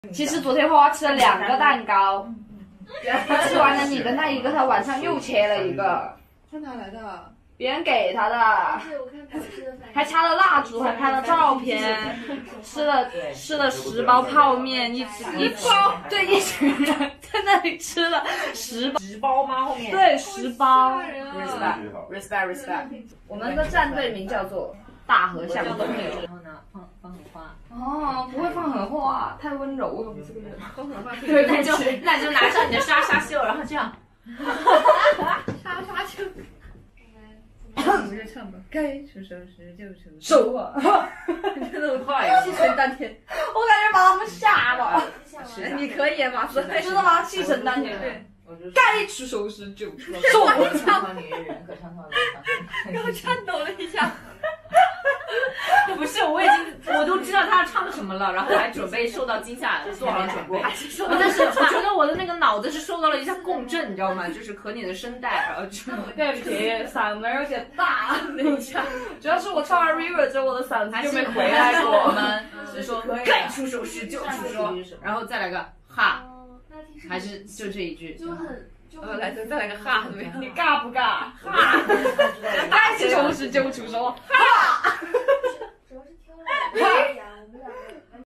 其实昨天花花吃了2个蛋糕，他吃完了你的那一个，他晚上又切了一个。 他哪来的？ 别人给他的。还插了蜡烛，还拍了照片，吃了10包泡面，一包，对，一群人在那里吃了10 包吗？后面对10包。 respect。 我们的战队名叫做大和向东流。 然后呢，放很花。 哦，不会放狠话，太温柔了，我这个人。 放狠话。 对，那就拿上你的莎莎秀，然后这样。 莎莎秀。我们就唱吧，该出手时就出手啊！ 真的快，气沉丹田。 我感觉把他们吓了。 你可以马斯， 真的吗？气沉丹田。 对。 该出手时就出手。唱女人可唱跳的， 然后颤抖了一下。 不是，我都知道他唱什么了，然后还准备受到惊吓，做好准备。但是我觉得我的那个脑子是受到了一下共振，你知道吗？就是和你的声带，然后就对不起，嗓门有点大，等一下。主要是我唱完 River 之后，我的嗓子就没回来过。 我们是说该出手时就出手，然后再来个哈，还是就这一句。 再来个哈，怎么样？ 你尬不尬？哈，该出手时就出手，哈。